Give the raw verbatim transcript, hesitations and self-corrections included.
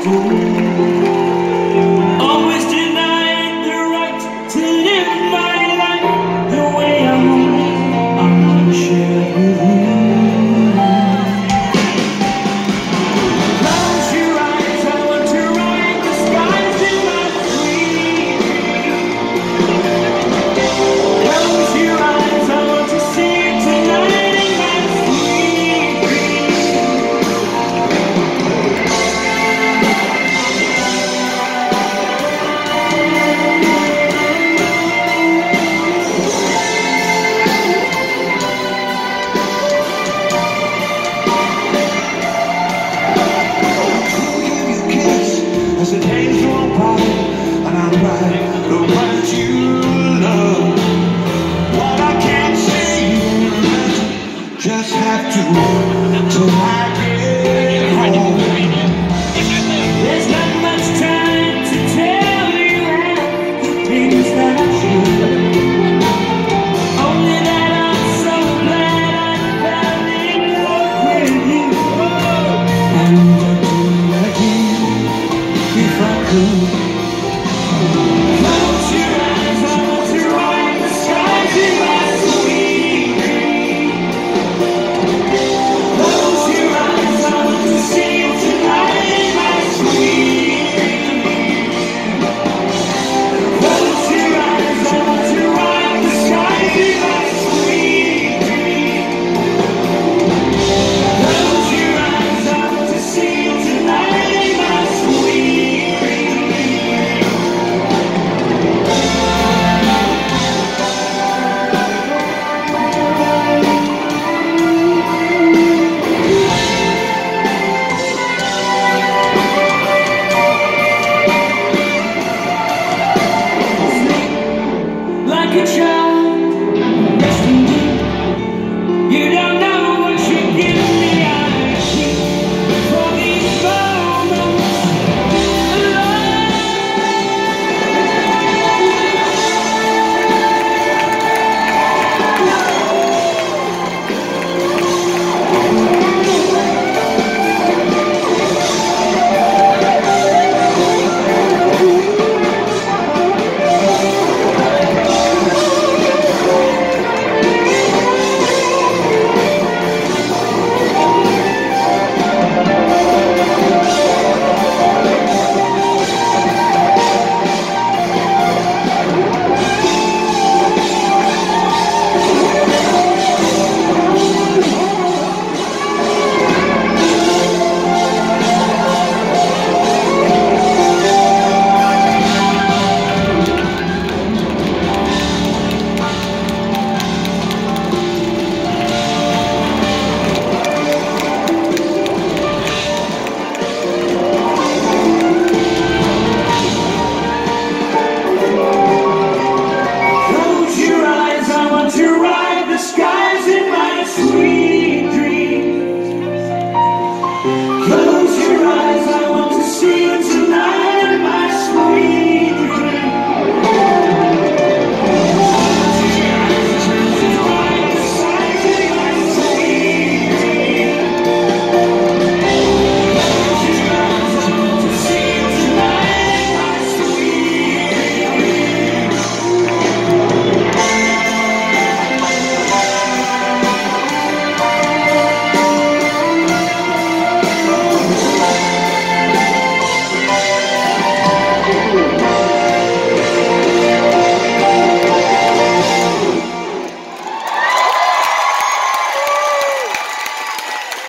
Always denied the right to live my life the way I want. I want to share it with you. Close your eyes, I want to ride the skies in my dream. Close your eyes, I want to see it tonight in my sweet dream. As it hangs on by, and I'm right, the right.